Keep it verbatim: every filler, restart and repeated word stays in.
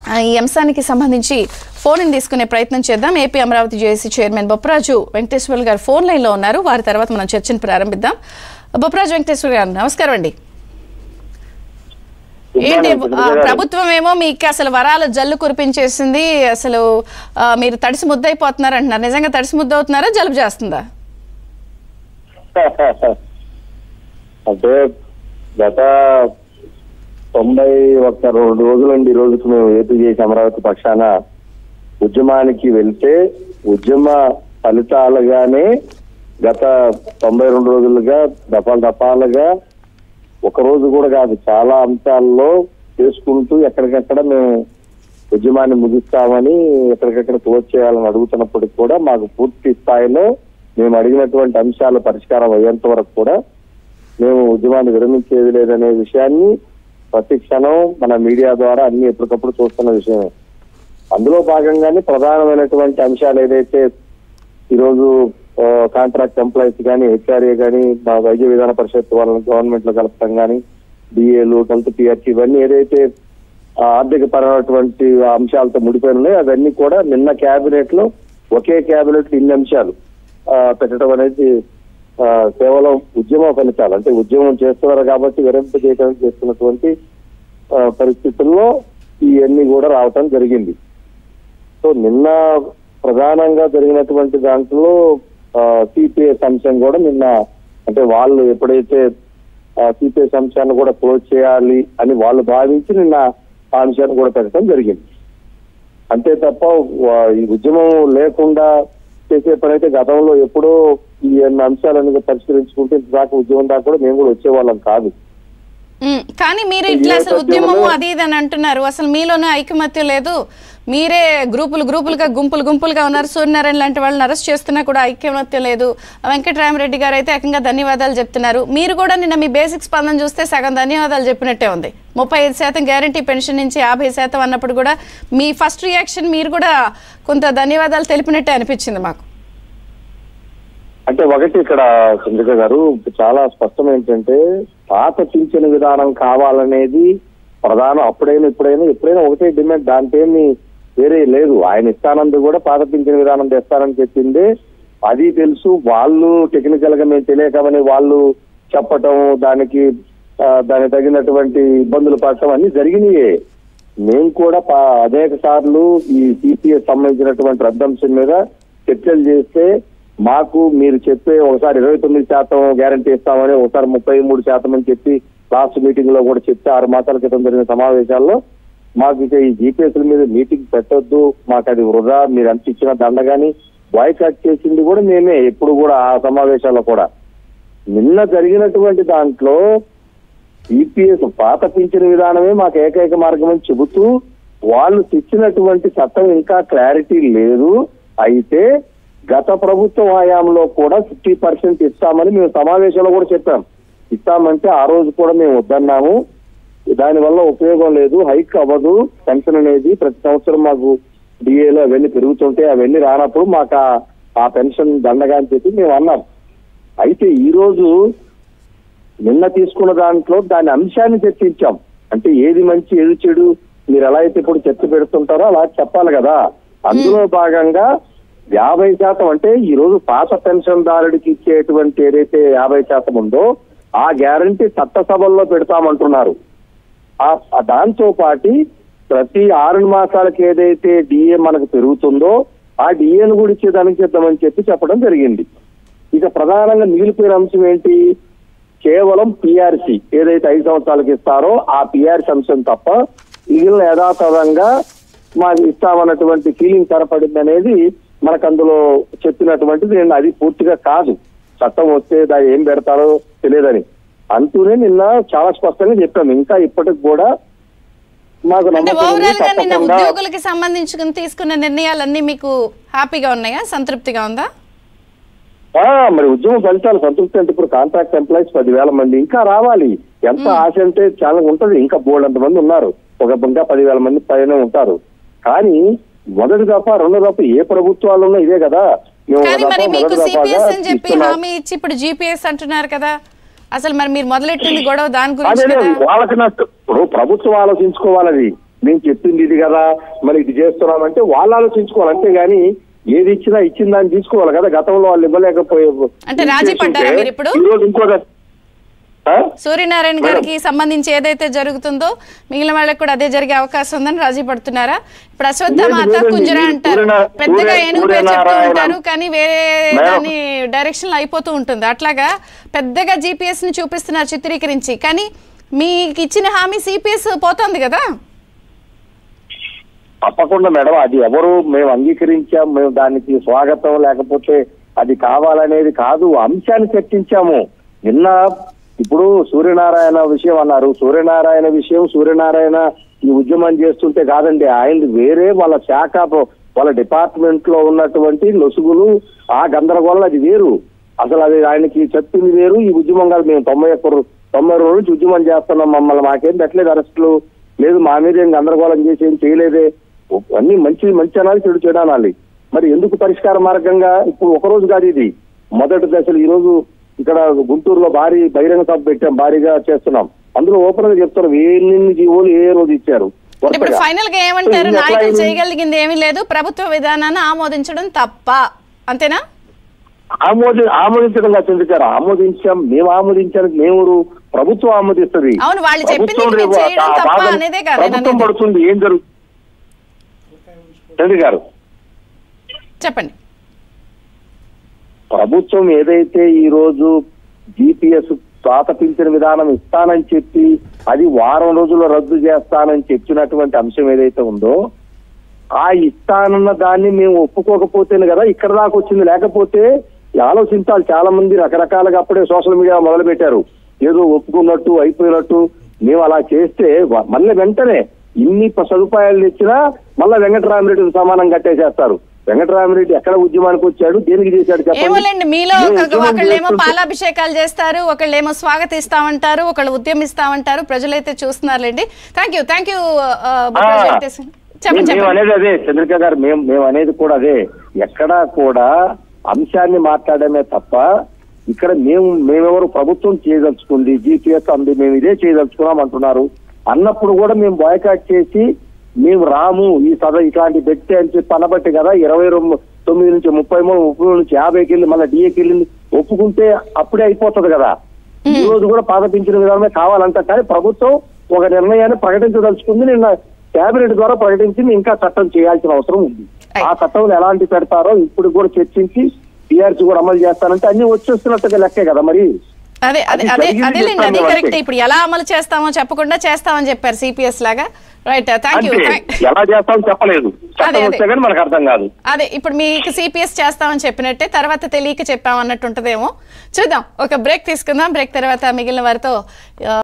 ఈ అంశానికి సంబంధించి ఫోన్ ఇన్ తీసుకునే ప్రయత్నం చేద్దాం. AP Amaravati JAC chairman Bopparaju Venkateswarlu గారు ఫోన్ లైన్లో ఉన్నారు. వారి తర్వాత మనం చర్చను ప్రారంభిద్దాం. బొప్పరాజు వెంకటేశ్వర గారు నమస్కారం అండి. ఏంటి ప్రభుత్వం ఏమో మీకు అసలు వరాల జల్లు కురిపించేసింది, అసలు మీరు తడిసి ముద్ద అయిపోతున్నారు అంటున్నారు. నిజంగా తడిసి ముద్ద అవుతున్నారా, జలుబు చేస్తుందా? అంటే గత తొంభై ఒక్క రెండు రోజులండి ఈ రోజుకి మేము ఏపీ చేసి అమరావతి పక్షాన ఉద్యమానికి వెళ్తే ఉద్యమ ఫలితాలుగానే గత తొంభై రెండు రోజులుగా దఫాలు దఫాలుగా ఒక రోజు కూడా కాదు చాలా అంశాల్లో చేసుకుంటూ ఎక్కడికక్కడ మేము ఉద్యమాన్ని ముగిస్తామని ఎక్కడికక్కడ క్లోజ్ చేయాలని అడుగుతున్నప్పటికి కూడా మాకు పూర్తి స్థాయిలో మేము అడిగినటువంటి అంశాలు పరిష్కారం అయ్యేంత వరకు కూడా మేము ఉద్యమాన్ని విరమించేది లేదనే విషయాన్ని ప్రతి క్షణం మన మీడియా ద్వారా అన్ని ఎప్పటికప్పుడు చూస్తున్న విషయమే. అందులో భాగంగానే ప్రధానమైనటువంటి అంశాలు ఏదైతే ఈరోజు కాంట్రాక్ట్ ఎంప్లాయీస్ కానీ హెచ్ఆర్ఏ కానీ మా వైద్య విధాన పరిషత్ వాళ్ళని గవర్నమెంట్ లో కలపడం కానీ డిఏలు టెన్త్ టీఆర్టీ ఇవన్నీ ఏదైతే ఆర్థిక పరమైనటువంటి అంశాలతో ముడిపోయి ఉన్నాయో అవన్నీ కూడా నిన్న క్యాబినెట్ లో ఒకే క్యాబినెట్ ఇన్ని అంశాలు పెట్టడం అనేది కేవలం ఉద్యమ ఫలితాలు, అంటే ఉద్యమం చేస్తున్నారు కాబట్టి విరమింప చేయడానికి చేస్తున్నటువంటి పరిస్థితుల్లో ఇవన్నీ కూడా రావటం జరిగింది. సో నిన్న ప్రధానంగా జరిగినటువంటి దాంట్లో సిపిఎస్ అంశం కూడా నిన్న అంటే వాళ్ళు ఎప్పుడైతే సిపిఎస్ అంశాన్ని కూడా క్లోజ్ చేయాలి అని వాళ్ళు భావించి నిన్న ఆ అంశాన్ని కూడా పెట్టడం జరిగింది. అంతే తప్ప ఈ ఉద్యమం లేకుండా చేసే పని అయితే గతంలో ఎప్పుడో ఈ అంశాలను పరిష్కరించుకుంటే దాకా ఉద్యమం దాకా కూడా మేము కూడా వచ్చేవాళ్ళం కాదు. కానీ మీరు ఇట్లా అసలు ఉద్యమము అది ఇది అని అంటున్నారు, అసలు మీలోనే ఐకమత్యం లేదు, మీరే గ్రూపులు గ్రూపులుగా గుంపులు గుంపులుగా ఉన్నారు, సూర్యనారాయణ లాంటి వాళ్ళని అరెస్ట్ చేస్తున్నా కూడా ఐకమత్యం లేదు. వెంకటరామరెడ్డి గారు అయితే ఏకంగా ధన్యవాదాలు చెప్తున్నారు. మీరు కూడా నిన్న మీ బేసిక్ స్పందన చూస్తే సగం ధన్యవాదాలు చెప్పినట్టే ఉంది. ముప్పై ఐదు శాతం గ్యారంటీ పెన్షన్ నుంచి యాభై శాతం అన్నప్పుడు కూడా మీ ఫస్ట్ రియాక్షన్ మీరు కూడా కొంత ధన్యవాదాలు తెలిపినట్టే అనిపించింది మాకు. అంటే ఒకటి ఇక్కడ చంద్రిక గారు చాలా స్పష్టం ఏంటంటే పాత పింఛను విధానం కావాలనేది ప్రధానం. అప్పుడైనా ఇప్పుడైనా ఎప్పుడైనా ఒకటే డిమాండ్, దాంట్లో వేరే లేదు. ఆయన ఇస్తానందు కూడా పాత పింఛను విధానం తెస్తారని చెప్పింది అది తెలుసు. వాళ్ళు టెక్నికల్ గా మేము తెలియకమని వాళ్ళు చెప్పటం, దానికి దానికి తగినటువంటి ఇబ్బందులు పడటం అన్ని జరిగినాయే. మేము కూడా అనేక సార్లు ఈ సిపిఎస్ సంబంధించినటువంటి రద్దంశం మీద చర్చలు చేస్తే మాకు మీరు చెప్పే ఒకసారి ఇరవై తొమ్మిది శాతం గ్యారంటీ ఇస్తామని, ఒకసారి ముప్పై మూడు శాతం అని చెప్పి లాస్ట్ మీటింగ్ లో కూడా చెప్తే ఆరు మాసాల క్రితం జరిగిన సమావేశాల్లో మాకు ఇక ఈ జీపీఎస్ల మీద మీటింగ్ పెట్టొద్దు, మాకు అది వృధా, మీరు అంత ఇచ్చిన దండగాని బాయ్కాట్ చేసింది కూడా మేమే ఎప్పుడు కూడా ఆ సమావేశాల్లో కూడా. నిన్న జరిగినటువంటి దాంట్లో జీపీఎస్ పాత పింఛన్ విధానమే మాకు ఏకైక మార్గం అని చెబుతూ వాళ్ళు తెచ్చినటువంటి చట్టం ఇంకా క్లారిటీ లేదు. అయితే గత ప్రభుత్వ హయాంలో కూడా ఫిఫ్టీ పర్సెంట్ ఇస్తామని మేము సమావేశంలో కూడా చెప్పాం. ఇస్తామంటే ఆ రోజు కూడా మేము వద్దన్నాము, దానివల్ల ఉపయోగం లేదు, హైక్ అవ్వదు పెన్షన్ అనేది, ప్రతి సంవత్సరం మాకు డిఏలో అవన్నీ పెరుగుతుంటే అవన్నీ రానప్పుడు మాకు ఆ పెన్షన్ దండగా అని చెప్పి మేము అన్నాం. అయితే ఈ రోజు నిన్న తీసుకున్న దాంట్లో దాని అంశాన్ని చర్చించాం. అంటే ఏది మంచి ఏది చెడు మీరు ఎలా అయితే ఇప్పుడు చర్చ పెడుతుంటారో అలా చెప్పాలి కదా. అందులో భాగంగా యాభై శాతం అంటే ఈ రోజు పాత పెన్షన్ దారుడికి ఇచ్చేటువంటి ఏదైతే యాభై శాతం ఉందో ఆ గ్యారంటీ చట్టసభల్లో పెడతామంటున్నారు. ఆ దాంతో పాటు ప్రతి ఆరు మాసాలకు ఏదైతే డిఏ మనకు పెరుగుతుందో ఆ డిఏను కూడా ఇచ్చేదానికి చేద్దామని చెప్పి చెప్పడం జరిగింది. ఇక ప్రధానంగా మిగిలిపోయిన అంశం ఏంటి, కేవలం పిఆర్సి ఏదైతే ఐదు సంవత్సరాలకు ఇస్తారో ఆ పిఆర్సి అంశం తప్ప మిగిలిన యథాతథంగా మాకు ఇస్తామన్నటువంటి ఫీలింగ్ కనపడింది అనేది మనకు అందులో చెప్పినటువంటిది. నేను అది పూర్తిగా కాదు, చట్టం వస్తే దాన్ని ఏం పెడతారో తెలియదని అంటూనే నిన్న చాలా స్పష్టంగా చెప్పాము. ఇంకా ఇప్పటికి కూడా మాకు ఉద్యోగులకి సంబంధించి తీసుకున్న నిర్ణయాలన్నీ మీకు హ్యాపీగా ఉన్నాయా, సంతృప్తిగా ఉందా? మరి ఉద్యమ ఫలితాలు సంతృప్తి అంటే ఇప్పుడు కాంట్రాక్ట్ ఎంప్లాయీస్ పదివేల మంది ఇంకా రావాలి. ఎంత ఆశ అంటే చాలా ఉంటది, ఇంకా బోర్డు అంత మంది ఉన్నారు, ఒక ఇంకా పదివేల మంది పైన ఉంటారు. కానీ మొదటి దఫా రెండో దఫా ఏ ప్రభుత్వాలు ఉన్నా ఇదే కదా. ఇప్పుడు జీపీఎస్ అంటున్నారు కదా, అసలు మరి మీరు మొదలెట్టింది గొడవ దాని గురించి వాళ్ళకి నష్టం. ఇప్పుడు ప్రభుత్వం ఆలోచించుకోవాలది, మేము చెప్పింది ఇది కదా, మరి ఇది చేస్తున్నామంటే వాళ్ళు ఆలోచించుకోవాలి. అంతేగాని ఏది ఇచ్చినా ఇచ్చిన దాన్ని తీసుకోవాలి కదా. గతంలో వాళ్ళు ఇవ్వలేకపోయే అంటే రాజీ పడ్డారా మీరు ఇప్పుడు? ఈరోజు ఇంకో సూర్యనారాయణ గారికి సంబంధించి ఏదైతే జరుగుతుందో మిగిలిన వాళ్ళకి కూడా అదే జరిగే అవకాశం ఉందని రాజీ పడుతున్నారా? ఇప్పుడు అశ్వత్థమాత కుంజరా అంటారు, పెద్దగా ఏనుగు పేరు చెప్తూ ఉంటారు, కానీ వేరే దాని డైరెక్షన్ లో అయిపోతూ ఉంటుంది. అట్లాగా పెద్దగా జీపీఎస్ ని చూపిస్తున్నారు చిత్రీకరించి, కానీ మీకు ఇచ్చిన హామీ సిపిఎస్ పోతుంది కదా. తప్పకుండా మేడం, అది ఎవరు మేము అంగీకరించాం, మేము దానికి స్వాగతం లేకపోతే అది కావాలనేది కాదు, అంశాన్ని చర్చించాము. నిన్న ఇప్పుడు సూర్యనారాయణ విషయం అన్నారు, సూర్యనారాయణ విషయం సూర్యనారాయణ ఈ ఉద్యమం చేస్తుంటే కాదండి, ఆయన వేరే వాళ్ళ శాఖ వాళ్ళ డిపార్ట్మెంట్ లో ఉన్నటువంటి లొసుగులు ఆ గందరగోళం అది వేరు. అసలు అది ఆయనకి చెప్పింది వేరు, ఈ ఉద్యమం కాదు. మేము తొంభై ఒక్క తొంభై రోజుల నుంచి ఉద్యమం చేస్తున్నాం, మమ్మల్ని మాకేం పెట్టలేదు అరెస్టులు లేదు, మా మీద ఏం గందరగోళం చేసి ఏం చేయలేదే, అన్ని మంచి మంచి అనాలి చెడు చెడు అనాలి. మరి ఎందుకు పరిష్కార మార్గంగా ఇప్పుడు ఒక రోజు కాదు, ఇది మొదటి దశలు. ఈ రోజు ఇక్కడ గుంటూరులో భారీ బహిరంగ సభ పెట్టాం, భారీగా చేస్తున్నాం. అందులో ఓపెన్ గా చెప్తున్నాం ఎన్ని జీవోలు ఏ రోజు ఇచ్చారు. ఇప్పుడు ఫైనల్ గా ఏమంటారు? నాయకులు చేయగలిగింది ఏమీ లేదు, ప్రభుత్వ విధానాన్ని ఆమోదించడం తప్ప, అంతేనా? ఆమోది ఆమోదించడం కాదు చంద్రగారు, ఆమోదించాం. మేము ఆమోదించానికి మేము ప్రభుత్వం ఆమోదిస్తుంది. అవును, వాళ్ళు చెప్పింది ప్రభుత్వం పడుతుంది. ఏం జరుగుతుంది చంద్ర గారు చెప్పండి. ప్రభుత్వం ఏదైతే ఈ రోజు జీపీఎస్ పాత పింఛన్ విధానం ఇస్తానని చెప్పి అది వారం రోజుల్లో రద్దు చేస్తానని చెప్పినటువంటి అంశం ఏదైతే ఉందో, ఆ ఇస్తానన్న దాన్ని మేము ఒప్పుకోకపోతేనే కదా ఇక్కడ దాకా వచ్చింది. లేకపోతే ఆలోచించాలి. చాలా మంది రకరకాలుగా అప్పుడే సోషల్ మీడియా మొదలు పెట్టారు, ఏదో ఒప్పుకున్నట్టు అయిపోయినట్టు. మేము అలా చేస్తే మళ్ళీ వెంటనే ఇన్ని సదుపాయాలు ఇచ్చినా మళ్ళా వెంకటరామరెడ్డిని సమానం కట్టేసేస్తారు. వెంకటరామరెడ్డి ఎక్కడ ఉద్యమానికి వచ్చాడు, దేనికి చేశాడు చెప్పండి? మీలో ఒకళ్ళేమో పాలాభిషేకాలు చేస్తారు, ఒకళ్ళేమో స్వాగతిస్తామంటారు, ఒకళ్ళు ఉద్యమిస్తామంటారు. ప్రజలైతే చూస్తున్నారులేండి. థ్యాంక్ యూ థ్యాంక్ యూ మేము అనేది అదే చంద్రిక గారు, మేము మేము అనేది కూడా అదే. ఎక్కడా కూడా అంశాన్ని మాట్లాడమే తప్ప ఇక్కడ మేము మేమెవరు ప్రభుత్వం చేయదలుచుకుంది జీపీఎస్ అంది, మేము ఇదే చేయదలుచుకున్నాం అంటున్నారు. అన్నప్పుడు కూడా మేము బాయ్కాట్ చేసి మేము రాము ఈ సభ ఇట్లాంటి వ్యక్తి అని చెప్పి అనబట్టి కదా ఇరవై రెండు తొమ్మిది నుంచి ముప్పై మూడు ముప్పై మూడు నుంచి యాభైకి వెళ్ళి మళ్ళీ డిఏకి వెళ్ళింది. ఒప్పుకుంటే అప్పుడే అయిపోతుంది కదా. ఈ రోజు కూడా పాత పింఛన్ విధానమే కావాలంట, కానీ ప్రభుత్వం ఒక నిర్ణయాన్ని ప్రకటించదలుచుకుంది. నిన్న కేబినెట్ ద్వారా ప్రకటించింది, ఇంకా చట్టం చేయాల్సిన అవసరం ఉంది. ఆ చట్టంలో ఎలాంటి పెడతారో ఇప్పుడు కూడా చర్చించి టీఆర్సీ కూడా అమలు చేస్తానంటే అన్ని వచ్చేస్తున్నట్టుగా లెక్కే కదా. మరి అదే అదే అదే అదేలేండి, అదే కరెక్ట్. ఇప్పుడు ఎలా అమలు చేస్తామో చెప్పకుండా చేస్తామని చెప్పారు సిపిఎస్ లాగా. Right, thank you. ఎలా చేస్తామో చెప్పలేదు, మనకు అర్థం కాదు. అదే ఇప్పుడు మీకు సిపిఎస్ చేస్తామని చెప్పినట్టే తర్వాత తెలియక చెప్పామన్నట్టు ఉంటదేమో. చూద్దాం, ఒక బ్రేక్ తీసుకుందాం. బ్రేక్ తర్వాత మిగిలిన వారితో